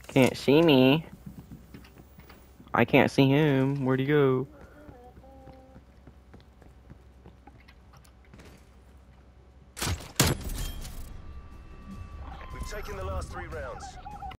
Can't see me. I can't see him. Where'd he go? We've taken the last 3 rounds.